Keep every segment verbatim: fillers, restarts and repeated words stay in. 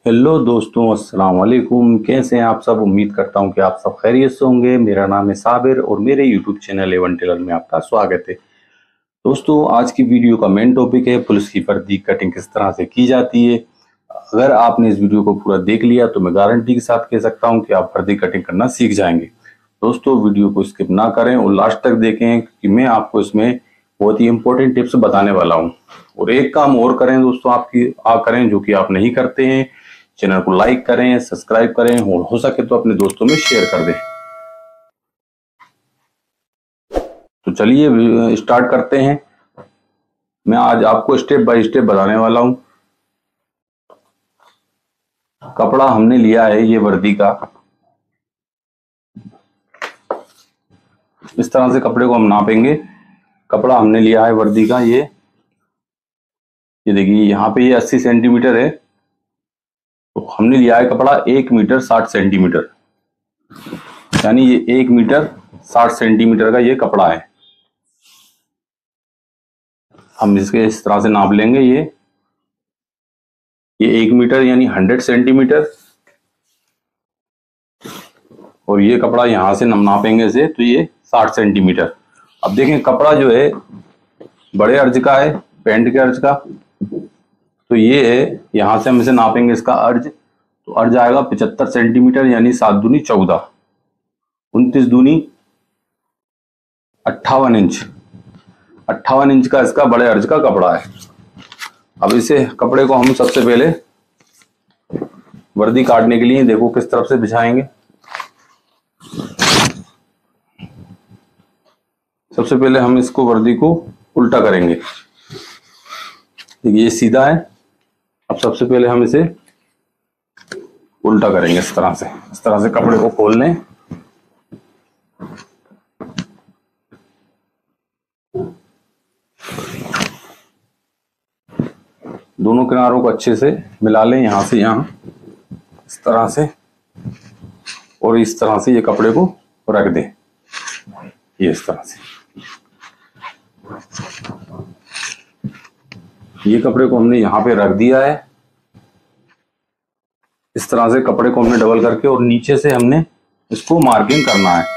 Hello दोस्तों, अस्सलाम वालेकुम। कैसे हैं आप सब? उम्मीद करता हूं कि आप सब खैरियत से होंगे। मेरा नाम है साबिर और मेरे यूट्यूब चैनल एवन टेलर में आपका स्वागत है। दोस्तों, आज की वीडियो का मेन टॉपिक है पुलिस की वर्दी कटिंग किस तरह से की जाती है। अगर आपने इस वीडियो को पूरा देख लिया तो मैं गारंटी के साथ कह सकता हूं कि आप वर्दी कटिंग करना सीख जाएंगे। दोस्तों, वीडियो को स्किप ना करें और लास्ट तक देखें क्योंकि मैं आपको इसमें बहुत ही इंपॉर्टेंट टिप्स बताने वाला हूं। और एक काम और करें दोस्तों, आपकी आप करें जो कि आप नहीं करते हैं। चैनल को लाइक करें, सब्सक्राइब करें और हो सके तो अपने दोस्तों में शेयर कर दें। तो चलिए स्टार्ट करते हैं। मैं आज आपको स्टेप बाय स्टेप बताने वाला हूं। कपड़ा हमने लिया है ये वर्दी का। इस तरह से कपड़े को हम नापेंगे। कपड़ा हमने लिया है वर्दी का, ये ये देखिए यहाँ पे ये अस्सी सेंटीमीटर है। तो हमने लिया है कपड़ा एक मीटर साठ सेंटीमीटर, यानी ये एक मीटर साठ सेंटीमीटर का ये कपड़ा है। हम इसके इस तरह से नाप लेंगे। ये ये एक मीटर यानी हंड्रेड सेंटीमीटर और ये कपड़ा यहां से हम नापेंगे इसे तो ये साठ सेंटीमीटर। अब देखें कपड़ा जो है बड़े अर्ज का है, पैंट के अर्ज का। तो ये है, यहां से हम इसे नापेंगे इसका अर्ज। तो अर्ज आएगा पचहत्तर सेंटीमीटर यानी सात दूनी चौदह, उनतीस दूनी अट्ठावन इंच। अट्ठावन इंच का इसका बड़े अर्ज का कपड़ा है। अब इसे कपड़े को हम सबसे पहले वर्दी काटने के लिए देखो किस तरफ से बिछाएंगे। सबसे पहले हम इसको वर्दी को उल्टा करेंगे। देखिए ये सीधा है। अब सबसे पहले हम इसे उल्टा करेंगे इस तरह से। इस तरह से कपड़े को खोल लें। दोनों किनारों को अच्छे से मिला लें, यहां से यहां इस तरह से, और इस तरह से ये कपड़े को रख दें। ये इस तरह से ये कपड़े को हमने यहां पे रख दिया है। इस तरह से कपड़े को हमने डबल करके और नीचे से हमने इसको मार्किंग करना है।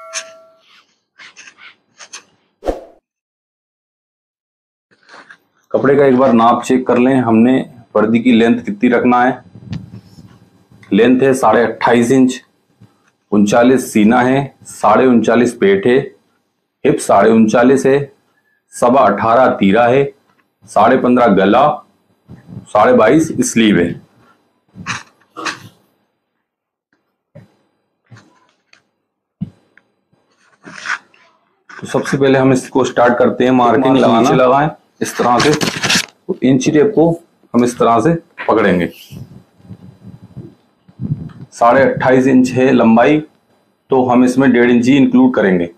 कपड़े का एक बार नाप चेक कर लें। हमने वर्दी की लेंथ कितनी रखना है। लेंथ है साढ़े अट्ठाईस इंच, उनचालीस सीना है, साढ़े उनचालीस पेट है, हिप साढ़े उनचालीस है, सवा अठारह तीरा है, साढ़े पंद्रह गला, साढ़े बाईस स्लीव है। तो सबसे पहले हम इसको स्टार्ट करते हैं मार्किंग लगाना। लगाएं इस तरह से। तो इंची टेप को हम इस तरह से पकड़ेंगे। साढ़े अट्ठाईस इंच है लंबाई, तो हम इसमें डेढ़ इंची इंक्लूड करेंगे।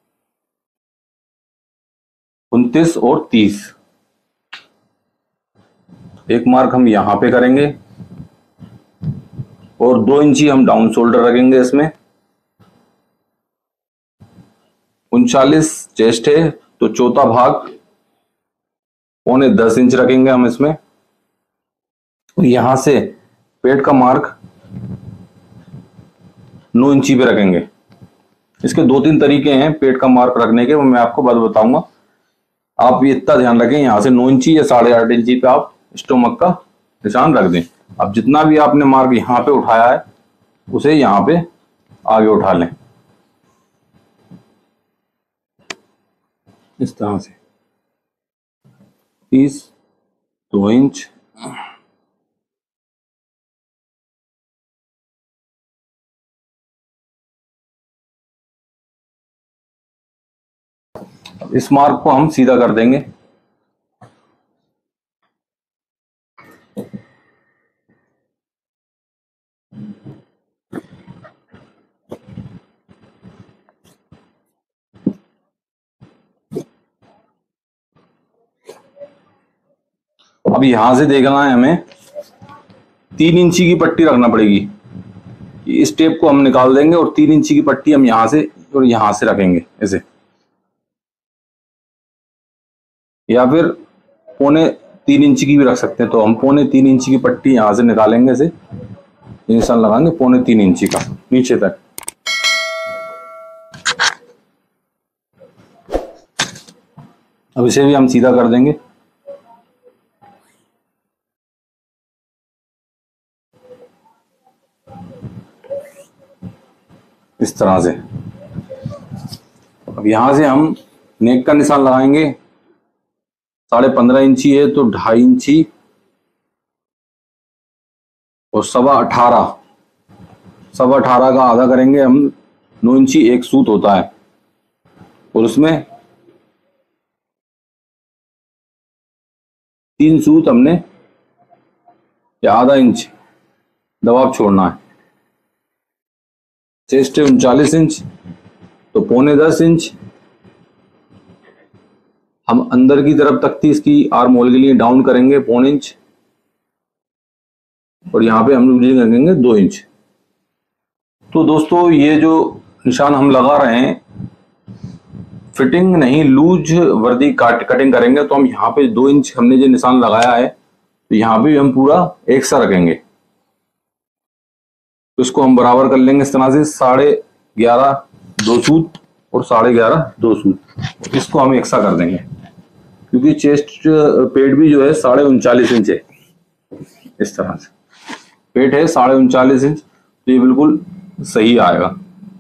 उनतीस और तीस, एक मार्क हम यहां पे करेंगे और दो इंची हम डाउन शोल्डर रखेंगे इसमें। उनचालीस चेस्ट है तो चौथा भाग पौने दस इंच रखेंगे हम इसमें। और यहां से पेट का मार्क नौ इंची पे रखेंगे। इसके दो तीन तरीके हैं पेट का मार्क रखने के, वो मैं आपको बाद बताऊंगा। आप ये इतना ध्यान रखें, यहां से नौ इंची या साढ़े आठ इंची पे आप स्टोमक का निशान रख दें। अब जितना भी आपने मार्क यहां पे उठाया है उसे यहां पे आगे उठा लें इस तरह से। तीस दो इंच, इस मार्क को हम सीधा कर देंगे। अब यहां से देखना है हमें तीन इंची की पट्टी रखना पड़ेगी। इस टेप को हम निकाल देंगे और तीन इंची की पट्टी हम यहां से और यहां से रखेंगे ऐसे, या फिर पौने तीन इंच की भी रख सकते हैं, तो हम पौने तीन इंच की पट्टी यहाँ से निकालेंगे, इसे निशान लगाएंगे पौने तीन इंची का नीचे तक। अब इसे भी हम सीधा कर देंगे। इस तरह से। अब यहां से हम नेक का निशान लगाएंगे। साढ़े पंद्रह इंची है तो ढाई इंची और सवा अठारह, सवा अठारह का आधा करेंगे हम। नौ इंची एक सूत होता है और उसमें तीन सूत हमने या आधा इंच दबाव छोड़ना है। चेस्ट है उनचालीस इंच तो पौने दस इंच हम अंदर की तरफ तख्ती इसकी आर्म होल के लिए डाउन करेंगे पौने इंच, और यहाँ पे हम लूजिंग रखेंगे दो इंच। तो दोस्तों ये जो निशान हम लगा रहे हैं, फिटिंग नहीं लूज वर्दी काट कटिंग करेंगे, तो हम यहाँ पे दो इंच हमने जो निशान लगाया है तो यहाँ पे हम पूरा एक सा रखेंगे। तो इसको हम बराबर कर लेंगे इस तरह से, साढ़े ग्यारह दो सूत और साढ़े ग्यारह दो सूत, इसको हम एक सा कर देंगे। क्योंकि चेस्ट पेट भी जो है साढ़े उनचालीस इंच है, इस तरह से पेट है साढ़े उनचालीस इंच, तो ये बिल्कुल सही आएगा।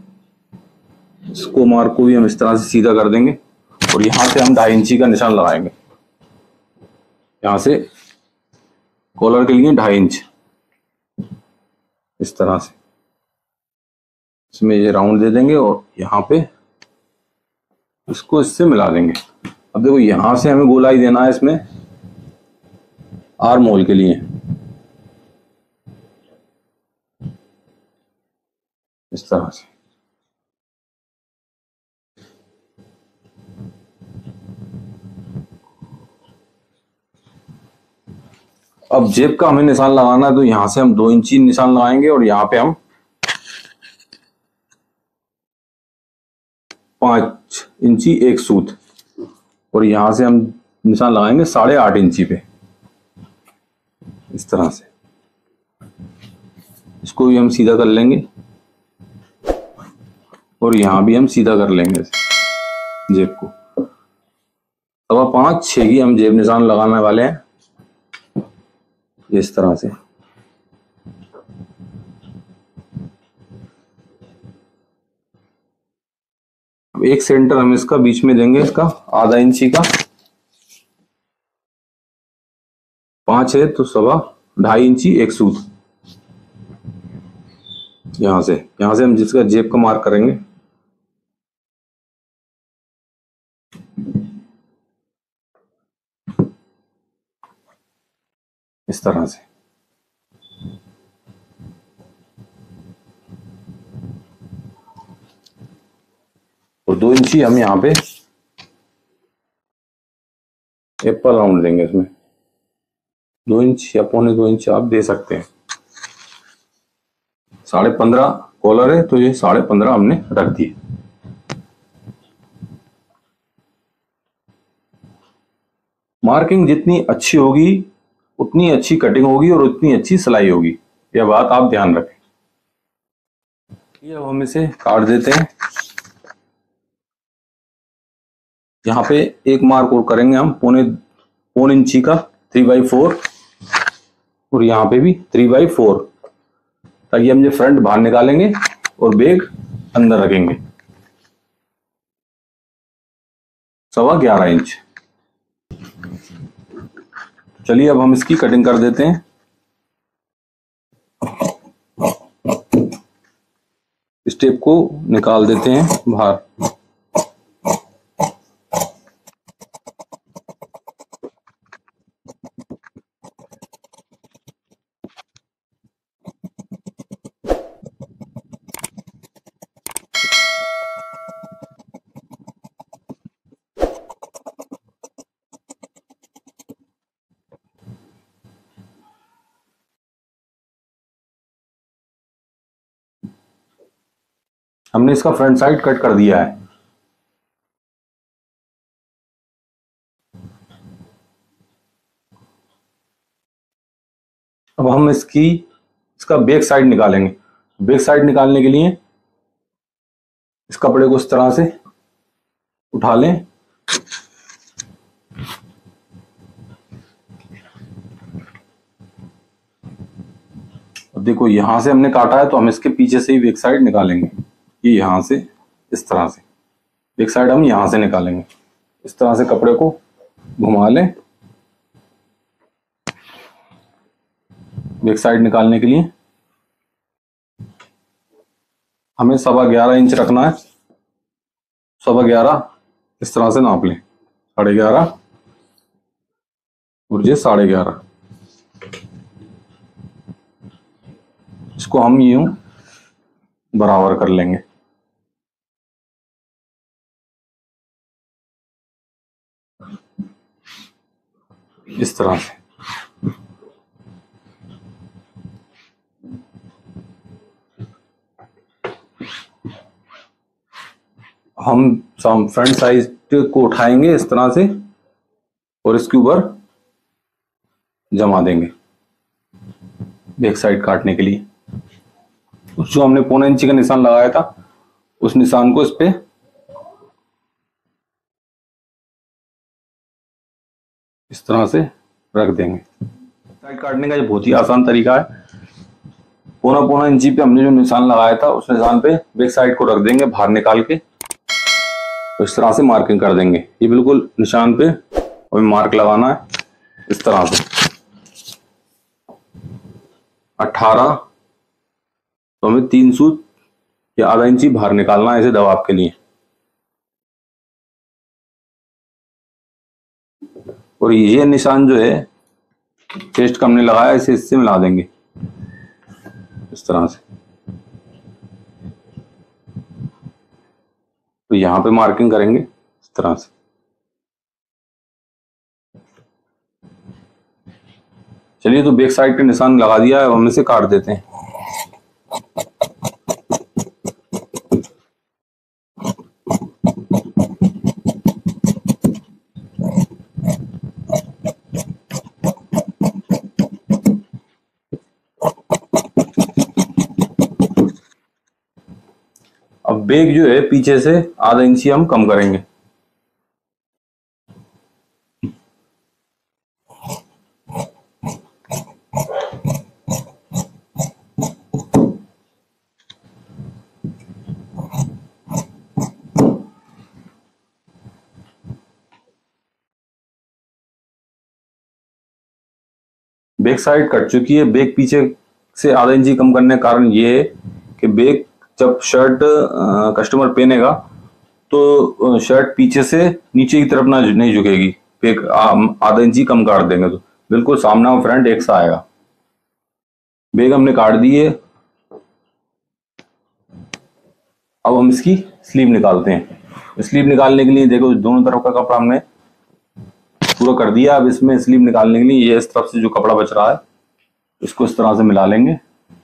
इसको मार्क को भी हम इस तरह से सीधा कर देंगे और यहाँ से हम ढाई इंची का निशान लगाएंगे। यहाँ से कॉलर के लिए ढाई इंच इस तरह से इसमें ये राउंड दे देंगे और यहाँ पे इसको इससे मिला देंगे। अब देखो यहाँ से हमें गोलाई देना है इसमें आर्म होल के लिए, इस तरह से। अब जेब का हमें निशान लगाना है, तो यहां से हम दो इंची निशान लगाएंगे और यहाँ पे हम पांच इंची एक सूत, और यहां से हम निशान लगाएंगे साढ़े आठ इंची पे, इस तरह से। इसको भी हम सीधा कर लेंगे और यहाँ भी हम सीधा कर लेंगे जेब को। सवा पांच छह की हम जेब निशान लगाने वाले हैं, इस तरह से। अब एक सेंटर हम इसका बीच में देंगे, इसका आधा इंची का। पांच है तो सवा ढाई इंची एक सूत। यहां से यहां से हम जिसका जेब का मार्क करेंगे, इस तरह से। और दो इंची हम यहाँ पे एप्पल राउंड देंगे इसमें, दो इंच या पौने दो इंच आप दे सकते हैं। साढ़े पंद्रह कॉलर है तो ये साढ़े पंद्रह हमने रख दिए। मार्किंग जितनी अच्छी होगी उतनी अच्छी कटिंग होगी और उतनी अच्छी सिलाई होगी, यह बात आप ध्यान रखें। ये अब हम इसे काट देते हैं। यहाँ पे एक मार्क और करेंगे हम पौने पौन इंची का, थ्री बाई फोर, और यहाँ पे भी थ्री बाई फोर, ताकि हम ये फ्रंट बाहर निकालेंगे और बैग अंदर रखेंगे। सवा ग्यारह इंच। चलिए अब हम इसकी कटिंग कर देते हैं। इस टेप को निकाल देते हैं बाहर। हमने इसका फ्रंट साइड कट कर दिया है। हम इसकी इसका बैक साइड निकालेंगे। बैक साइड निकालने के लिए इस कपड़े को इस तरह से उठा लें। अब देखो यहां से हमने काटा है तो हम इसके पीछे से ही बैक साइड निकालेंगे। ये यहां से इस तरह से बैक साइड हम यहां से निकालेंगे। इस तरह से कपड़े को घुमा लें। बैक साइड निकालने के लिए हमें सवा ग्यारह इंच रखना है। सवा ग्यारह इस तरह से नाप लें। साढ़े ग्यारह और ये साढ़े ग्यारह। इसको हम यूं बराबर कर लेंगे। इस तरह से हम फ्रंट साइज को उठाएंगे इस तरह से और इसके ऊपर जमा देंगे बैक साइड काटने के लिए। जो हमने पौने इंची का निशान लगाया था उस निशान को इस पे इस तरह से रख देंगे। साइड काटने का ये बहुत ही आसान तरीका है। पौना पौना इंची पे हमने जो निशान लगाया था उस निशान पे बैक साइड को रख देंगे बाहर निकाल के, तो इस तरह से मार्किंग कर देंगे। ये बिल्कुल निशान पे हमें मार्क लगाना है इस तरह से। अठारह तो हमें तीन सूत या आधा इंची बाहर निकालना है ऐसे दबाव के लिए। और ये निशान जो है चेस्ट का हमने लगाया इसे इससे मिला देंगे इस तरह से। तो यहां पे मार्किंग करेंगे इस तरह से। चलिए तो बैक साइड पे निशान लगा दिया है, हम इसे काट देते हैं। अब बैक जो है पीछे से आधा इंची हम कम करेंगे। बैक साइड कट चुकी है। बैक पीछे से आधा इंची कम करने का कारण ये है कि बैक जब शर्ट कस्टमर पहनेगा तो शर्ट पीछे से नीचे की तरफ ना नहीं झुकेगी। बैक आधा इंची कम काट देंगे तो बिल्कुल सामना और फ्रंट एक सा आएगा। बैक हमने काट दी है। अब हम इसकी स्लीव निकालते हैं। स्लीव निकालने के लिए देखो दोनों तरफ का कपड़ा हमने पूरा कर दिया। अब इसमें स्लीव निकालने के लिए ये इस तरफ से जो कपड़ा बच रहा है इसको इस तरह से मिला लेंगे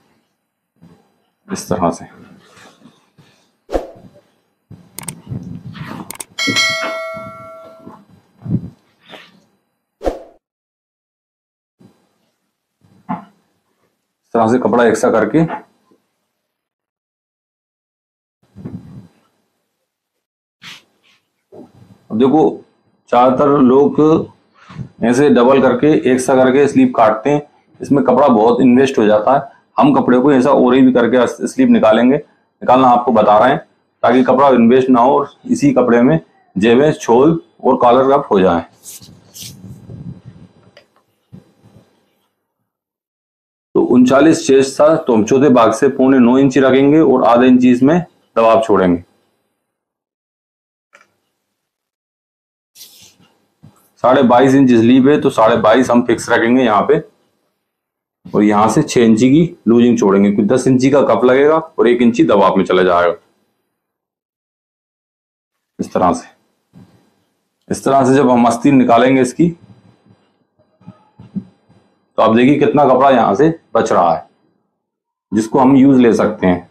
इस तरह से। इस तरह से कपड़ा एकसा करके अब देखो ज्यादातर लोग ऐसे डबल करके एक सा करके स्लीव काटते हैं। इसमें कपड़ा बहुत इन्वेस्ट हो जाता है। हम कपड़े को ऐसा ओरे भी करके स्लीव निकालेंगे, निकालना आपको बता रहे हैं ताकि कपड़ा इन्वेस्ट ना हो और इसी कपड़े में जेबें, छोल और कॉलर कप हो जाए। तो उनचालीस चेस्ट था तो हम चौथे भाग से पौने नौ इंची रखेंगे और आधे इंची इसमें दबाव छोड़ेंगे। साढ़े बाईस इंच स्लीव है तो साढ़े बाईस हम फिक्स रखेंगे यहाँ पे और यहाँ से छह इंची की लूजिंग छोड़ेंगे क्योंकि दस इंची का कप लगेगा और एक इंची दबाव में चला जाएगा। इस तरह से इस तरह से जब हम आस्तीन निकालेंगे इसकी तो आप देखिए कितना कपड़ा यहां से बच रहा है जिसको हम यूज ले सकते हैं।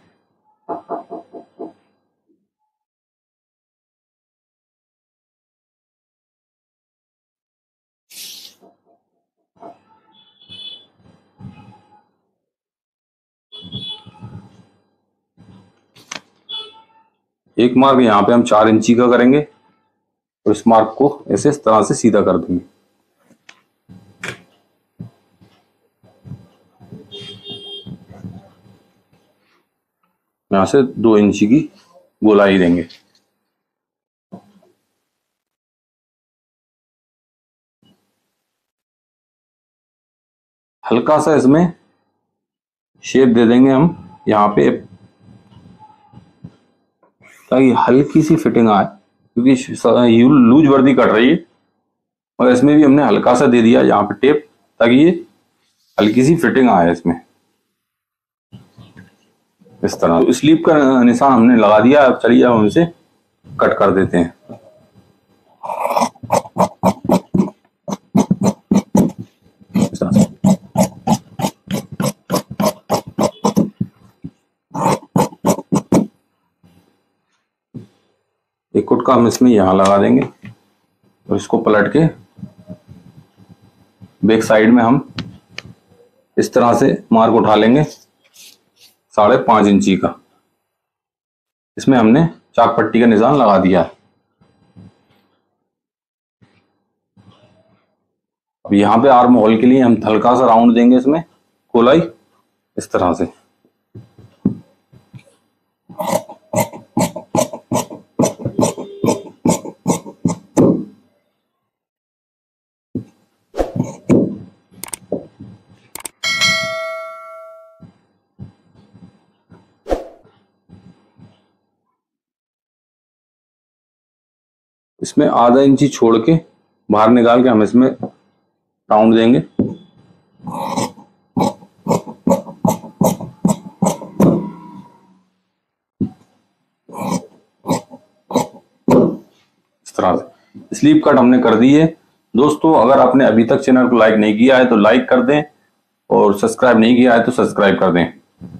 एक मार्क यहाँ पे हम चार इंची का करेंगे और इस मार्क को ऐसे इस तरह से सीधा कर देंगे। यहाँ से दो इंची की गोलाई देंगे। हल्का सा इसमें शेप दे देंगे हम यहाँ पे, ताकि हल्की सी फिटिंग आए, क्योंकि यू लूज वर्दी कट रही है और इसमें भी हमने हल्का सा दे दिया यहाँ पे टेप, ताकि ये हल्की सी फिटिंग आए इसमें इस तरह। तो स्लीव का निशान हमने लगा दिया। अब चलिए हम इसे कट कर देते हैं। इस तरह से एक कुट का हम इसमें यहाँ लगा देंगे और इसको पलट के बैक साइड में हम इस तरह से मार्क उठा लेंगे साढ़े पांच इंची का। इसमें हमने चाक पट्टी का निशान लगा दिया है। अब यहाँ पे आर्म होल के लिए हम हल्का सा राउंड देंगे इसमें गोलाई इस तरह से। इसमें आधा इंची छोड़ के बाहर निकाल के हम इसमें राउंड देंगे। इस तरह से स्लीव कट हमने कर दी है। दोस्तों, अगर आपने अभी तक चैनल को लाइक नहीं किया है तो लाइक कर दें और सब्सक्राइब नहीं किया है तो सब्सक्राइब कर दें।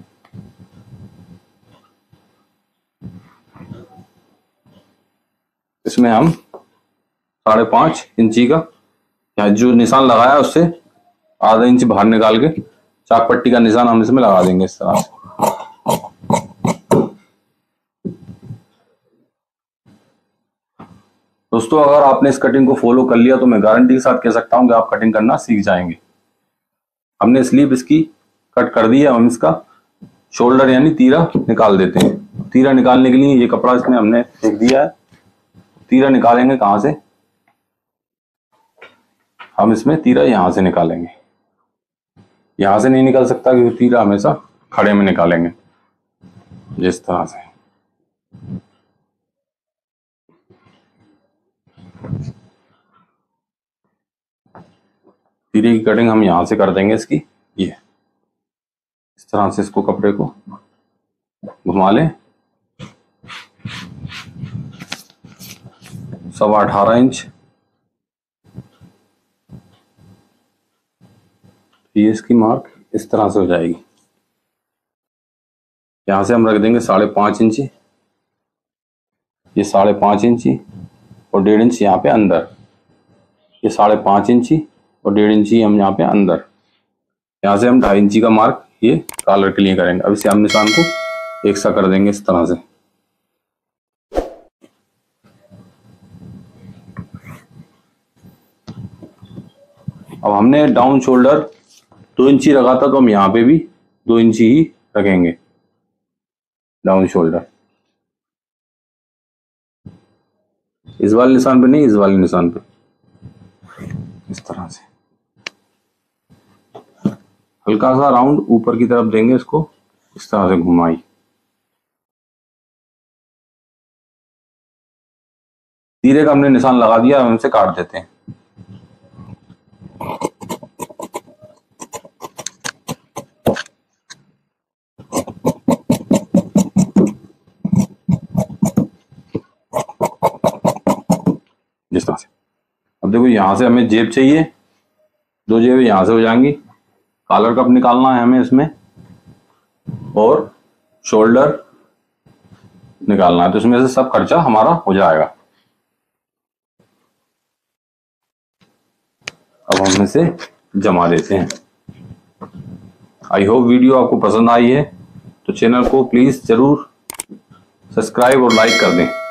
इसमें हम साढ़े पांच इंची का या जो निशान लगाया उससे आधा इंच बाहर निकाल के चाक पट्टी का निशान हम इसमें लगा देंगे इस तरह से। दोस्तों, अगर आपने इस कटिंग को फॉलो कर लिया तो मैं गारंटी के साथ कह सकता हूं कि आप कटिंग करना सीख जाएंगे। हमने स्लीव इसकी कट कर दी है। हम इसका शोल्डर यानी तीरा निकाल देते हैं। तीरा निकालने के लिए ये कपड़ा इसमें हमने फेंक दिया है। तीरा निकालेंगे कहां से? हम इसमें तीरा यहां से निकालेंगे। यहां से नहीं निकल सकता क्योंकि तीरा हमेशा खड़े में निकालेंगे जिस तरह से। तीरे की कटिंग हम यहां से कर देंगे इसकी। ये इस तरह से इसको कपड़े को घुमा लें। सवा अठारह इंच ये इसकी मार्क इस तरह से हो जाएगी। यहां से हम रख देंगे साढ़े पांच इंची। ये साढ़े पांच इंची और डेढ़ इंच यहाँ पे अंदर। ये साढ़े पांच इंची और डेढ़ इंची हम यहाँ पे अंदर। यहाँ से हम ढाई इंची का मार्क ये कॉलर के लिए करेंगे। अब इसे हम निशान को एक सा कर देंगे इस तरह से। अब हमने डाउन शोल्डर दो इंची रखा था तो हम यहाँ पे भी दो इंची ही रखेंगे डाउन शोल्डर। इस वाले निशान पे नहीं, इस वाले निशान पे इस तरह से हल्का सा राउंड ऊपर की तरफ देंगे। इसको इस तरह से घुमाई। तीरे का हमने निशान लगा दिया। हम इसे काट देते हैं। जिस तरह से अब देखो यहां से हमें जेब चाहिए। दो जेब यहां से हो जाएंगी। कॉलर कप निकालना है हमें इसमें और शोल्डर निकालना है। तो इसमें से सब खर्चा हमारा हो जाएगा। अब हम इसे जमा देते हैं। आई होप वीडियो आपको पसंद आई है तो चैनल को प्लीज जरूर सब्सक्राइब और लाइक कर दें।